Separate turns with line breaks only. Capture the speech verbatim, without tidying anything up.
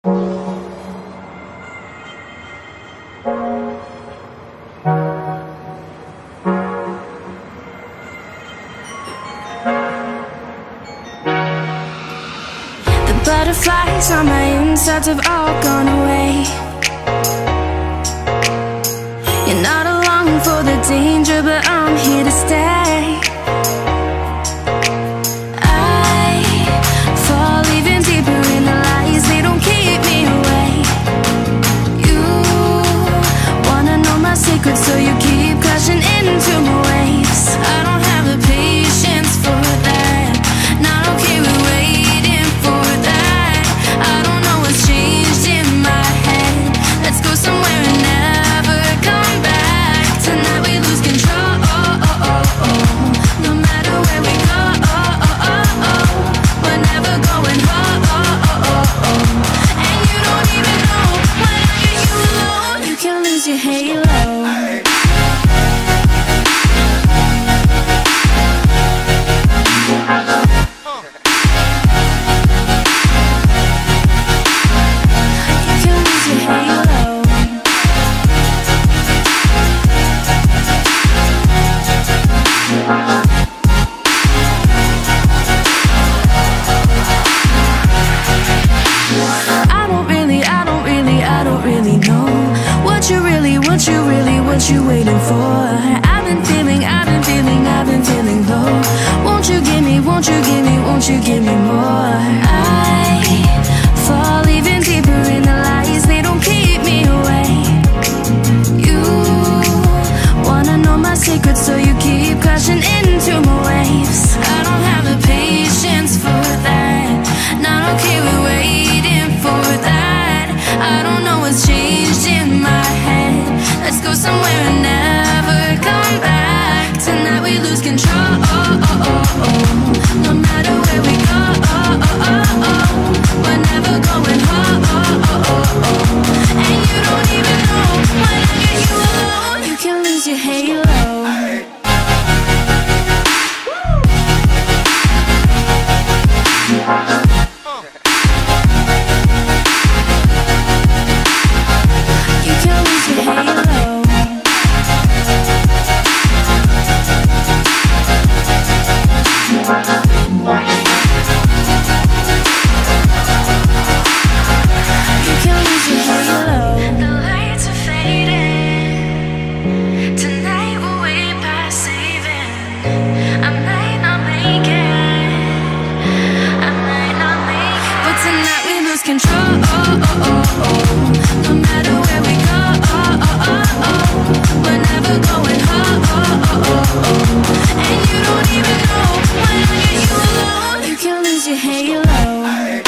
Butterflies on my insides have all gone away. You're not along for the danger, but I'm here to stay. I fall even deeper in the lies, they don't keep me away. You wanna know my secrets, so you keep crashing into my waves. I don't have the patience for that, not okay with waiting for that. I don't know what's changed in my head. Let's go somewhere and never come back. Tonight we lose control. No matter where we go, we're never going home. And you don't even know when I get you alone, you can lose your halo. What you really, what you waiting for? I've been feeling, I've been feeling, I've been feeling low. Won't you give me, won't you give me, won't you give me more? I fall even deeper in the lies, they don't keep me away. You wanna know my secrets, so you keep crashing into my waves. I don't have the patience for that, not okay with waiting for that. I don't know what's changed in my head. Let's go somewhere and never come back. Tonight we lose control. No matter where we go, we're never going home. And you don't even know when I get you alone, you can lose your halo. Control, no matter where we go, we're never going home. And you don't even know when I get you alone, you can lose your halo.